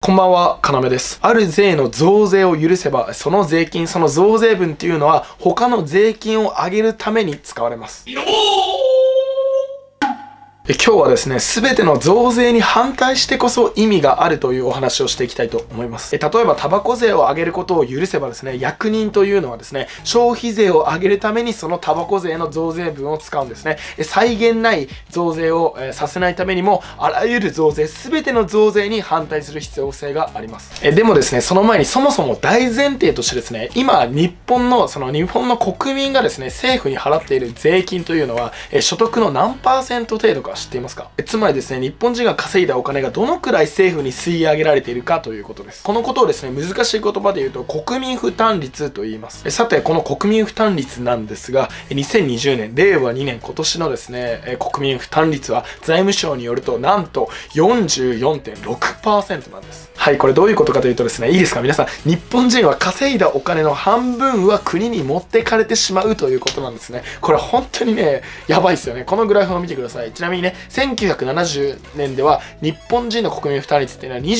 こんばんは、かなめです。ある税の増税を許せば、その税金、その増税分っていうのは、他の税金を上げるために使われます。今日はですね、すべての増税に反対してこそ意味があるというお話をしていきたいと思います。例えば、タバコ税を上げることを許せばですね、役人というのはですね、消費税を上げるためにそのタバコ税の増税分を使うんですね。際限ない増税をさせないためにも、あらゆる増税、すべての増税に反対する必要性があります。でもですね、その前にそもそも大前提としてですね、今、日本の国民がですね、政府に払っている税金というのは、所得の何%程度か知っていますか？つまりですね、日本人が稼いだお金がどのくらい政府に吸い上げられているかということです。このことをですね、難しい言葉で言うと国民負担率と言います。さて、この国民負担率なんですが、2020年、令和2年、今年のですね、国民負担率は財務省によると、なんと 44.6% なんです。はい、これどういうことかというとですね、いいですか皆さん、日本人は稼いだお金の半分は国に持ってかれてしまうということなんですね。これ本当にね、やばいですよね。このグラフを見てください。ちなみにね、1970年では日本人の国民負担率っていうのは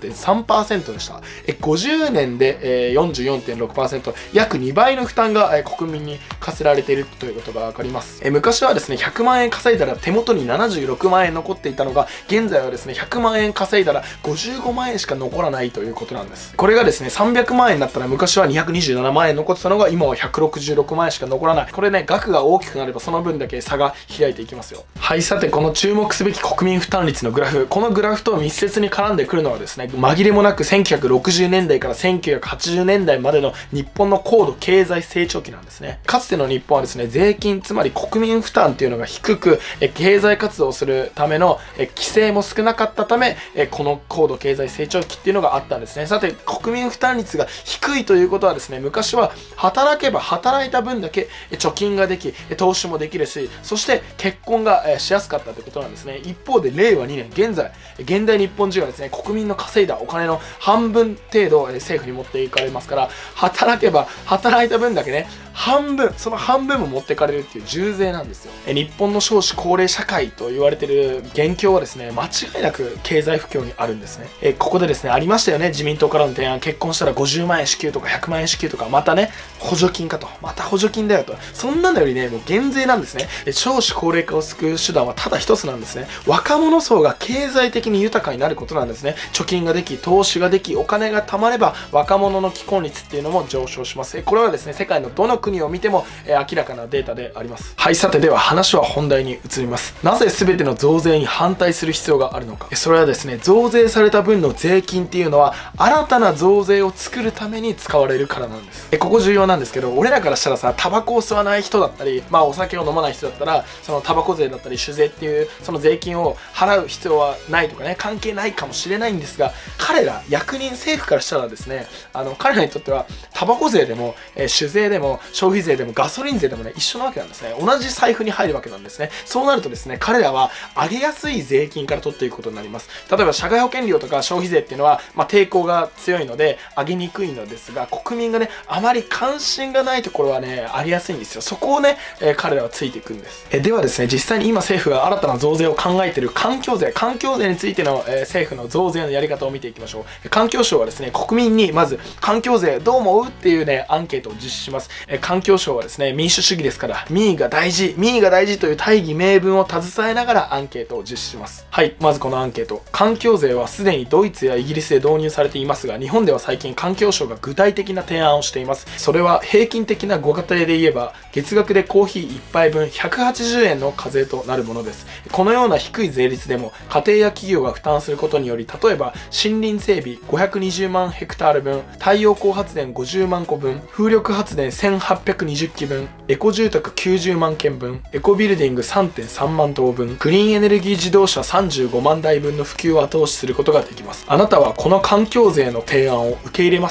24.3% でした。50年で 44.6%、約2倍の負担が国民に課せられているということがわかります。昔はですね、100万円稼いだら手元に76万円残っていたのが、現在はですね、100万円稼いだら55万円しか残らないということなんです。これがですね、300万円だったら昔は227万円残ってたのが、今は166万円しか残らない。これね、額が大きくなればその分だけ差が開いていきますよ。はい、さて、この注目すべき国民負担率のグラフ、このグラフと密接に絡んでくるのはですね、紛れもなく1960年代から1980年代までの日本の高度経済成長期なんですね。かつての日本はですね、税金、つまり国民負担っていうのが低く、経済活動をするための規制も少なかったため、この高度経済成長期っていうのがあったんですね。さて、国民負担率が低いということはですね、昔は働けば働いた分だけ貯金ができ、投資もできるし、そして結婚がしやすかったということなんですね。一方で令和2年、現代日本人はですね、国民の稼いだお金の半分程度政府に持っていかれますから、働けば働いた分だけね、その半分も持っていかれるっていう重税なんですよ。日本の少子高齢社会と言われている現況はですね、間違いなく経済不況にあるんですね。ここでですね、ありましたよね、自民党からの提案、結婚したら50万円支給とか100万円支給とか、またね、補助金かと、また補助金だよと、そんなのよりね、もう減税なんですね。少子高齢化を救う手段はただ一つなんですね。若者層が経済的に豊かになることなんですね。貯金ができ、投資ができ、お金が貯まれば若者の既婚率っていうのも上昇します。これはですね、世界のどの国を見ても明らかなデータであります。はい、さて、では話は本題に移ります。なぜ全ての増税に反対する必要があるのか。それはですね、増税された分の税金っていうのは新たな増税を作るために使われるからなんです。ここ重要なんですけど、俺らからしたらさ、タバコを吸わない人だったり、お酒を飲まない人だったら、そのタバコ税だったり酒税っていうその税金を払う必要はないとかね、関係ないかもしれないんですが、彼ら役人、政府からしたらですね、彼らにとってはタバコ税でも酒税でも消費税でもガソリン税でもね、一緒なわけなんですね。同じ財布に入るわけなんですね。そうなるとですね、彼らは上げやすい税金から取っていくことになります。例えば社会保険料とか消費税っていうのは、抵抗が強いので上げにくいのですが、国民がね、あまり関心がないところはね、上げやすいんですよ。そこをね、彼らはついていくんです。ではですね、実際に今政府が新たな増税を考えている環境税についての、政府の増税のやり方を見ていきましょう。環境省はですね、国民にまず環境税どう思うっていうね、アンケートを実施します。環境省はですね、民主主義ですから、民意が大事という大義名分を携えながらアンケートを実施します。はい、まずこのアンケート。環境税はすでにドイツやイギリスで導入されていますが、日本では最近環境省が具体的な提案をしています。それは平均的なご家庭で言えば、月額でコーヒー1杯分180円の課税となるものです。このような低い税率でも家庭や企業が負担することにより、例えば森林整備520万ヘクタール分、太陽光発電50万個分、風力発電1820基分、エコ住宅90万件分、エコビルディング 3.3 万棟分、グリーンエネルギー自動車35万台分の普及を後押しすることができます。あなたはこの環境税の提案を受け入れますか？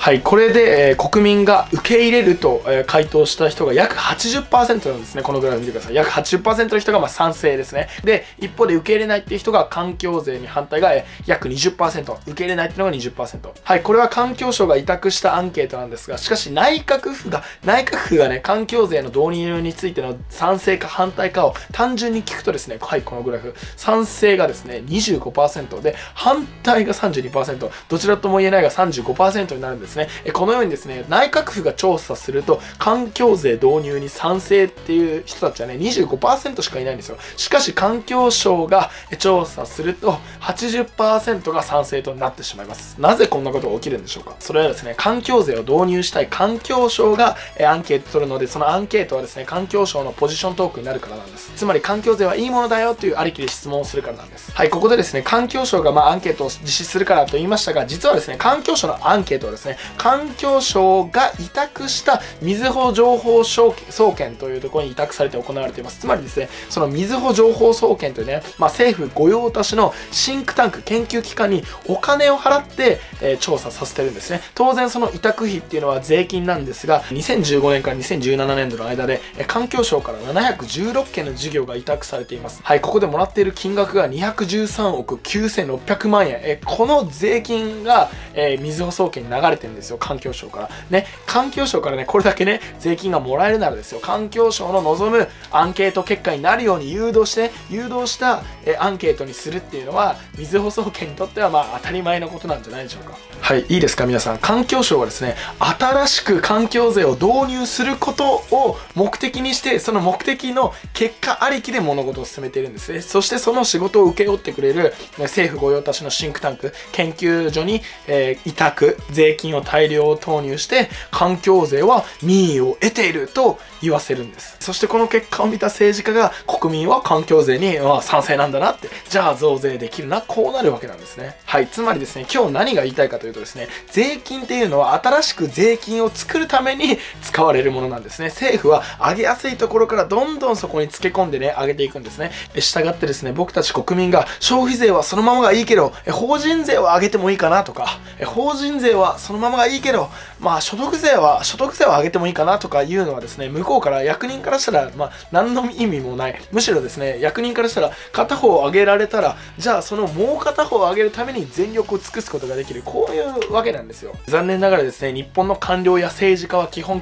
はい、これで、国民が受け入れると、回答した人が約 80% なんですね。このグラフ見てください。約 80% の人が賛成ですね。で、一方で受け入れないっていう人が環境税に反対が、約 20%。受け入れないっていうのが 20%。はい、これは環境省が委託したアンケートなんですが、しかし内閣府がね、環境税の導入についての賛成か反対かを単純に聞くとですね、はい、このグラフ、賛成がですね、25% で、反対が 32%、どちらとも言えないが 35% になるんですね。このようにですね、内閣府が調査すると、環境税導入に賛成っていう人たちはね、25% しかいないんですよ。しかし、環境省が調査すると、80% が賛成となってしまいます。なぜこんなことが起きるんでしょうか。それはですね、環境税を導入したい環境省がアンケート取るので、そのアンケートはですね、環境省のポジショントークになるからなんです。つまり、環境税はいいものだよというありきで質問をするからなんです。はい、ここでですね、環境省がアンケートを実施するからと言いましたが、実はですね、環境省のアンケートはですね、環境省が委託したみずほ情報総研というところに委託されて行われています。つまりですね、そのみずほ情報総研というね、政府御用達のシンクタンク研究機関にお金を払って、調査させてるんですね。当然その委託費っていうのは税金なんですが、2015年から2017年度の間で、環境省から716件の事業が委託されています。はい、ここでもらっている金額が213億9600万円。この税金が、みずほ総研に流れてるんですよ、環境省から。ね、環境省からね、これだけね、税金がもらえるならですよ、環境省の望むアンケート結果になるように誘導したアンケートにするっていうのは、みずほ総研にとっては当たり前のことなんじゃないでしょうか。はい、いいですか皆さん。環境省はですね、新しく環境税を導入することを目的にして、その目的の結果ありきで物事を進めているんですね。そしてその仕事を請け負ってくれる政府御用達のシンクタンク、研究所に、委託、税金を大量投入して、環境税は民意を得ていると言わせるんです。そしてこの結果を見た政治家が、国民は環境税に賛成なんだなって、じゃあ増税できるな、こうなるわけなんですね。はい、つまりですね、今日何が言いたいかというとですね、税金っていうのは新しく税金を作るために使われるものなんですね。政府は上げやすいところからどんどんそこにつけ込んでね、上げていくんですね。従ってですね、僕たち国民が消費税はそのままがいいけど、法人税は上げてもいいかなとか、法人税はそのままがいいけど、所得税は上げてもいいかなとかいうのはですね、向こうから役人からしたら、何の意味もない。むしろですね、役人からしたら片方を上げられたら、じゃあそのもう片方を上げるために全力を尽くすことができる。こういうわけなんですよ。残念ながらですね、日本の官僚や政治家は基本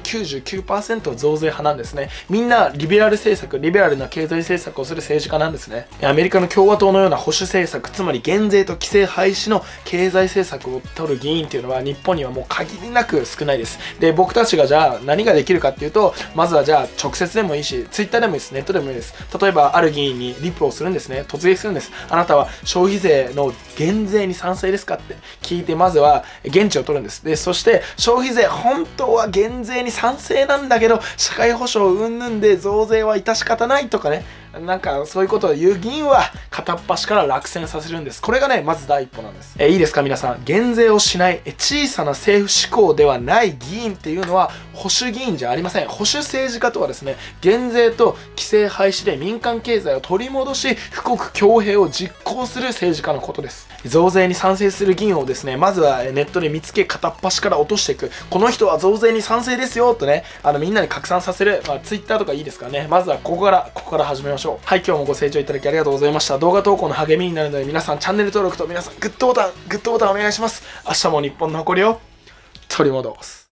99% 増税派なんですね。みんなリベラルな経済政策をする政治家なんですね。アメリカの共和党のような保守政策、つまり減税と規制廃止の経済政策を取る議員っていうのは日本にはもう限りなく少ないです。で、僕たちがじゃあ何ができるかっていうと、まずはじゃあ直接でもいいし、ツイッターでもいいです、ネットでもいいです。例えばある議員にリプをするんですね。突撃するんです。あなたは消費税の減税に賛成ですかって聞いて、まずは現地を取るんです。で、そして消費税本当は減税に賛成なんだけど、社会保障云々で増税は致し方ないとかね、なんかそういうことを言う議員は片っ端から落選させるんです。これがね、まず第一歩なんです。いいですか皆さん。減税をしない小さな政府志向ではない議員っていうのは保守議員じゃありません。保守政治家とはですね、減税と規制廃止で民間経済を取り戻し、富国強兵を実行する政治家のことです。増税に賛成する議員をですね、まずはネットで見つけ、片っ端から落としていく。この人は増税に賛成ですよとね、みんなに拡散させる。ツイッターとかいいですからね。まずはここから始めましょう。はい、今日もご清聴いただきありがとうございました。動画投稿の励みになるので、皆さんチャンネル登録と皆さんグッドボタンお願いします。明日も日本の誇りを取り戻す。